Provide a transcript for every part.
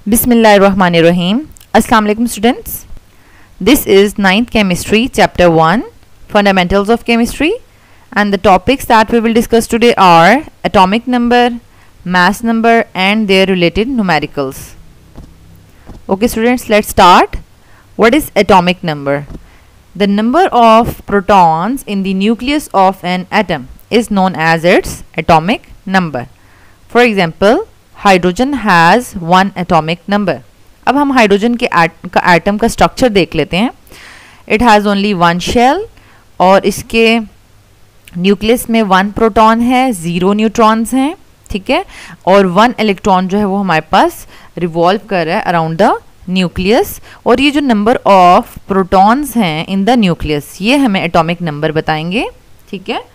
Bismillahirrahmanirrahim. Assalamu alaikum students. This is 9th chemistry chapter 1 fundamentals of chemistry, and the topics that we will discuss today are atomic number, mass number and their related numericals. Okay students, let's start. What is atomic number? The number of protons in the nucleus of an atom is known as its atomic number. For example, hydrogen has 1 atomic number. अब हम hydrogen के atom का structure देख लेते हैं. It has only 1 shell और इसके nucleus में 1 प्रोटॉन है, 0 न्यूट्रॉन्स हैं, ठीक है, और 1 इलेक्ट्रॉन जो है वो हमारे पास रिवॉल्व कर रहा है अराउंड द न्यूक्लियस. और ये जो नंबर ऑफ प्रोटॉन्स हैं इन द न्यूक्लियस, ये हमें एटॉमिक नंबर बताएंगे, ठीक है.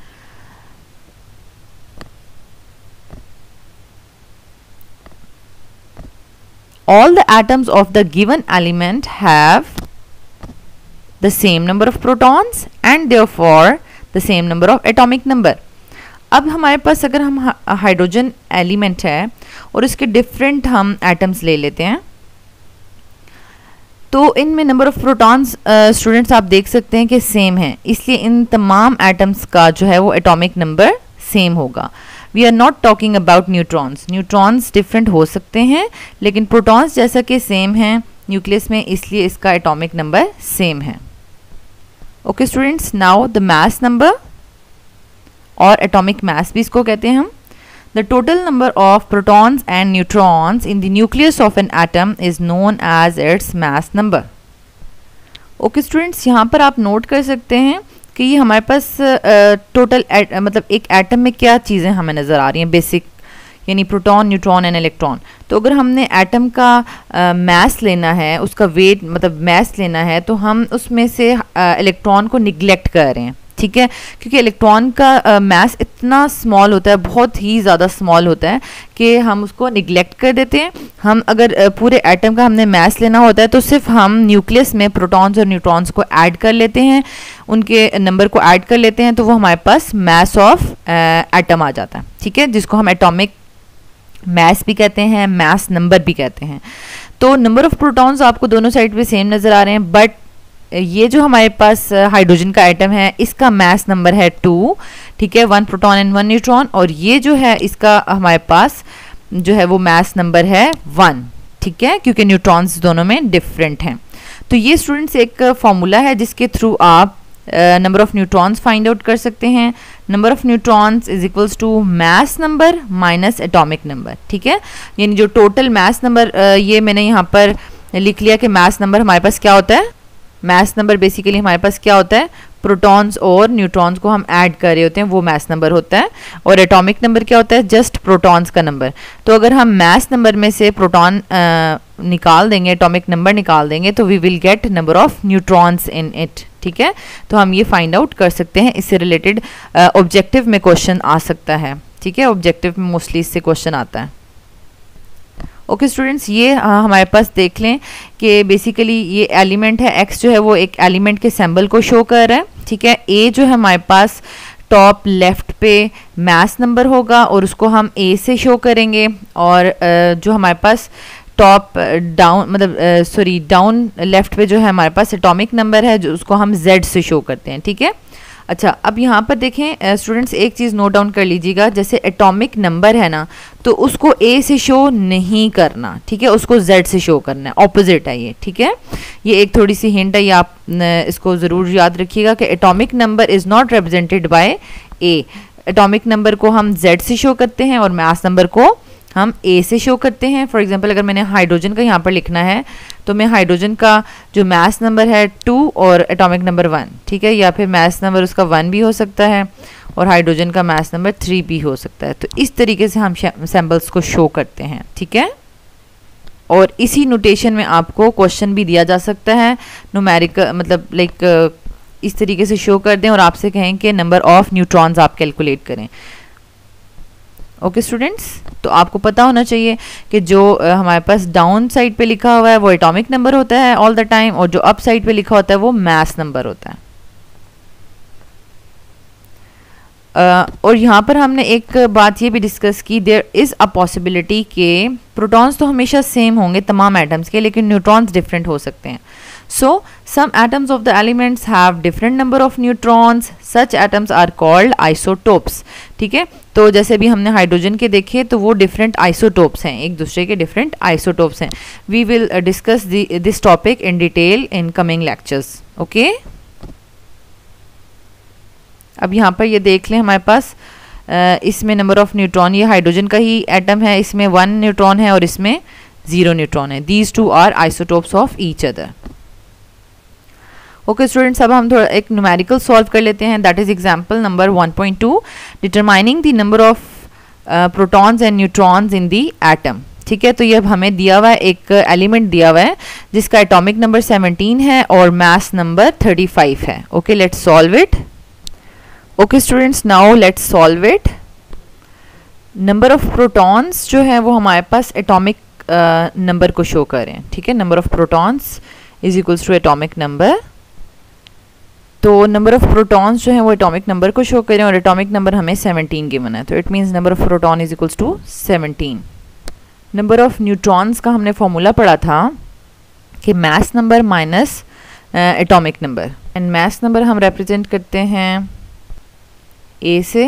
All the atoms of the given element have the same number of protons and therefore the same number of atomic number. अब हमारे पास अगर हम हाइड्रोजन एलिमेंट है और इसके डिफरेंट हम एटम्स ले लेते हैं, तो इनमें नंबर ऑफ प्रोटॉन्स स्टूडेंट्स आप देख सकते हैं कि सेम है, इसलिए इन तमाम एटम्स का जो है वो एटॉमिक नंबर सेम होगा. We are not talking about neutrons. Neutrons different हो सकते हैं लेकिन प्रोटॉन्स जैसा कि सेम हैं न्यूक्लियस में, इसलिए इसका एटॉमिक नंबर सेम है. Okay students, now the mass number और एटॉमिक मास भी इसको कहते हैं हम. The total number of protons and neutrons in the nucleus of an atom is known as its mass number. Okay students, यहाँ पर आप नोट कर सकते हैं कि ये हमारे पास टोटल मतलब एक एटम में क्या चीज़ें हमें नज़र आ रही हैं बेसिक, यानी प्रोटॉन, न्यूट्रॉन एंड इलेक्ट्रॉन. तो अगर हमने एटम का मास लेना है, उसका वेट मतलब मास लेना है, तो हम उसमें से इलेक्ट्रॉन को निगलेक्ट कर रहे हैं, ठीक है, क्योंकि इलेक्ट्रॉन का मास इतना स्मॉल होता है, बहुत ही ज़्यादा स्मॉल होता है कि हम उसको निगलेक्ट कर देते हैं. हम अगर पूरे एटम का हमने मास लेना होता है तो सिर्फ हम न्यूक्लियस में प्रोटॉन्स और न्यूट्रॉन्स को ऐड कर लेते हैं, उनके नंबर को ऐड कर लेते हैं, तो वो हमारे पास मास ऑफ एटम आ जाता है, ठीक है, जिसको हम एटॉमिक मास भी कहते हैं, मास नंबर भी कहते हैं. तो नंबर ऑफ प्रोटॉन्स आपको दोनों साइड पे सेम नज़र आ रहे हैं, बट ये जो हमारे पास हाइड्रोजन का एटम है इसका मास नंबर है 2, ठीक है, 1 प्रोटॉन एंड 1 न्यूट्रॉन, और ये जो है इसका हमारे पास जो है वो मास नंबर है 1, ठीक है, क्योंकि न्यूट्रॉन्स दोनों में डिफरेंट हैं. तो ये स्टूडेंट्स एक फॉर्मूला है जिसके थ्रू आप number of neutrons find out कर सकते हैं. Number of neutrons is equals to mass number minus atomic number, ठीक है, यानी जो टोटल मास नंबर, ये मैंने यहाँ पर लिख लिया कि मास नंबर हमारे पास क्या होता है. मास नंबर बेसिकली हमारे पास क्या होता है, प्रोटॉन्स और न्यूट्रॉन्स को हम ऐड कर रहे होते हैं, वो मास नंबर होता है. और एटॉमिक नंबर क्या होता है, जस्ट प्रोटॉन्स का नंबर. तो अगर हम मास नंबर में से प्रोटॉन निकाल देंगे, एटॉमिक नंबर निकाल देंगे, तो we will get number of neutrons in it, ठीक है. तो हम ये फाइंड आउट कर सकते हैं. इससे रिलेटेड ऑब्जेक्टिव में क्वेश्चन आ सकता है, ठीक है, ऑब्जेक्टिव में मोस्टली इससे क्वेश्चन आता है. ओके स्टूडेंट्स, ये हमारे पास देख लें कि बेसिकली ये एलिमेंट है, एक्स जो है वो एक एलिमेंट के सिंबल को शो कर रहा है, ठीक है. ए जो है हमारे पास टॉप लेफ्ट पे मास नंबर होगा और उसको हम ए से शो करेंगे, और जो हमारे पास टॉप डाउन मतलब सॉरी डाउन लेफ्ट पे जो है हमारे पास एटॉमिक नंबर है, जो उसको हम जेड से शो करते हैं, ठीक है. अच्छा, अब यहाँ पर देखें स्टूडेंट्स, एक चीज़ नोट डाउन कर लीजिएगा, जैसे एटॉमिक नंबर है ना, तो उसको ए से शो नहीं करना, ठीक है, उसको जेड से शो करना है, ऑपोजिट है ये, ठीक है. ये एक थोड़ी सी हिंट है, ये आप इसको ज़रूर याद रखिएगा कि atomic number is not represented by A. Atomic number को हम जेड से शो करते हैं और मास नंबर को हम ए से शो करते हैं. फॉर एग्जांपल अगर मैंने हाइड्रोजन का यहाँ पर लिखना है, तो मैं हाइड्रोजन का जो मास नंबर है 2 और एटॉमिक नंबर 1, ठीक है, या फिर मास नंबर उसका 1 भी हो सकता है और हाइड्रोजन का मास नंबर 3 भी हो सकता है. तो इस तरीके से हम सैम्पल्स को शो करते हैं, ठीक है. और इसी नोटेशन में आपको क्वेश्चन भी दिया जा सकता है, न्यूमेरिकल मतलब लाइक इस तरीके से शो कर दें और आपसे कहें कि नंबर ऑफ न्यूट्रॉन्स आप कैलकुलेट करें. ओके स्टूडेंट्स, तो आपको पता होना चाहिए कि जो हमारे पास डाउन साइड पे लिखा हुआ है वो एटॉमिक नंबर होता है ऑल द टाइम, और जो अप साइड पे लिखा होता है वो मास नंबर होता है. और यहाँ पर हमने एक बात ये भी डिस्कस की, देयर इज़ अ पॉसिबिलिटी कि प्रोटॉन्स तो हमेशा सेम होंगे तमाम एटम्स के, लेकिन न्यूट्रॉन्स डिफरेंट हो सकते हैं. So some atoms of the elements have different number of neutrons, such atoms are called isotopes. ठीक है, तो जैसे भी हमने हाइड्रोजन के देखे तो वो डिफरेंट आइसोटोप्स हैं, एक दूसरे के डिफरेंट आइसोटोप्स हैं. We will discuss this topic in detail in coming lectures. Okay, अब यहाँ पर ये देख लें हमारे पास इसमें नंबर ऑफ न्यूट्रॉन, ये हाइड्रोजन का ही एटम है, इसमें 1 न्यूट्रॉन है और इसमें 0 न्यूट्रॉन है. These two are isotopes of each other. Okay students, अब हम थोड़ा एक न्यूमेरिकल सॉल्व कर लेते हैं. That is example number 1.2, determining the number of protons and neutrons in the atom. ठीक है, तो ये हमें दिया हुआ है, एक एलिमेंट दिया हुआ है जिसका एटॉमिक नंबर 17 है और मास नंबर 35 है. Okay, let's solve it. Okay students, now let's solve it. Number of protons जो है वो हमारे पास एटॉमिक नंबर को शो कर रहे हैं. ठीक है, number of protons is equals to atomic number. तो नंबर ऑफ प्रोटॉन्स जो है वो एटॉमिक नंबर को शो करें और एटॉमिक नंबर हमें 17 गिवन है, तो it means number of proton is equals to 17. Number of neutrons का हमने फॉर्मूला पढ़ा था कि mass number minus atomic number, and mass number हम रिप्रेजेंट करते हैं ए से,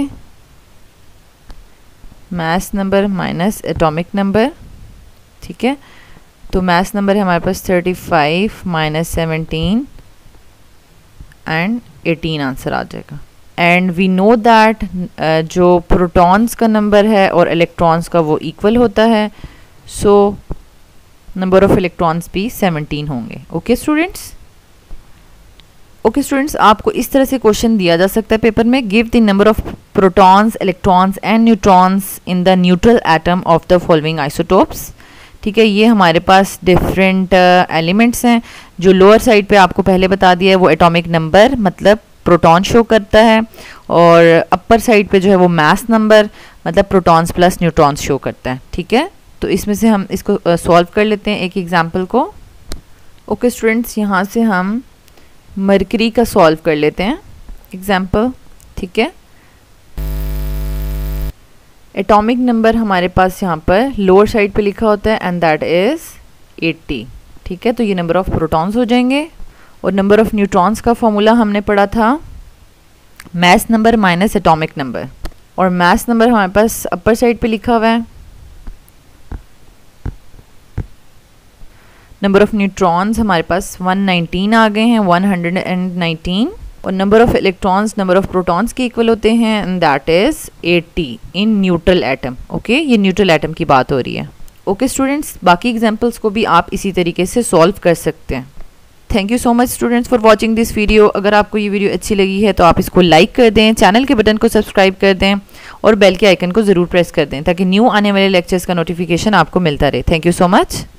mass number minus atomic number. ठीक है, तो मास नंबर है हमारे पास 35 माइनस 17 एंड 18 आंसर आ जाएगा. एंड वी नो दैट जो प्रोटॉन्स का नंबर है और इलेक्ट्रॉन्स का वो इक्वल होता है, सो नंबर ऑफ इलेक्ट्रॉन्स भी 17 होंगे. ओके स्टूडेंट्स, ओके स्टूडेंट्स, आपको इस तरह से क्वेश्चन दिया जा सकता है पेपर में, give the number of protons, electrons and neutrons in the neutral atom of the following isotopes. ठीक है, ये हमारे पास डिफरेंट एलिमेंट्स हैं. जो लोअर साइड पे आपको पहले बता दिया है वो एटॉमिक नंबर मतलब प्रोटॉन शो करता है, और अपर साइड पे जो है वो मास नंबर मतलब प्रोटॉन्स प्लस न्यूट्रॉन्स शो करता है. ठीक है, तो इसमें से हम इसको सॉल्व कर लेते हैं एक एग्जाम्पल को. ओके स्टूडेंट्स, यहाँ से हम मरकरी का सॉल्व कर लेते हैं एग्जाम्पल. ठीक है, एटॉमिक नंबर हमारे पास यहाँ पर लोअर साइड पे लिखा होता है एंड दैट इज 80. ठीक है, तो ये नंबर ऑफ प्रोटॉन्स हो जाएंगे. और नंबर ऑफ न्यूट्रॉन्स का फॉर्मूला हमने पढ़ा था mass number minus atomic number, और मास नंबर हमारे पास अपर साइड पे लिखा हुआ है. नंबर ऑफ न्यूट्रॉन्स हमारे पास 119 आ गए हैं, 119. और number of electrons number of protons के इक्वल होते हैं and that is 80 in neutral atom. Okay, ये न्यूट्रल एटम की बात हो रही है. ओके स्टूडेंट्स, बाकी एग्जांपल्स को भी आप इसी तरीके से सॉल्व कर सकते हैं. Thank you so much students for watching this video. अगर आपको ये वीडियो अच्छी लगी है तो आप इसको लाइक कर दें, चैनल के बटन को सब्सक्राइब कर दें और बेल के आइकन को ज़रूर प्रेस कर दें ताकि न्यू आने वाले लेक्चर्स का नोटिफिकेशन आपको मिलता रहे. Thank you so much.